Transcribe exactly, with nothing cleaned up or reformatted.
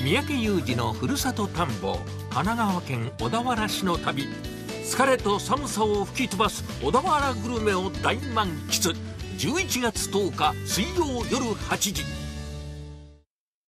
三宅裕司のふるさと探訪、神奈川県小田原市の旅。疲れと寒さを吹き飛ばす小田原グルメを大満喫。じゅういちがつとおか水曜夜はちじ。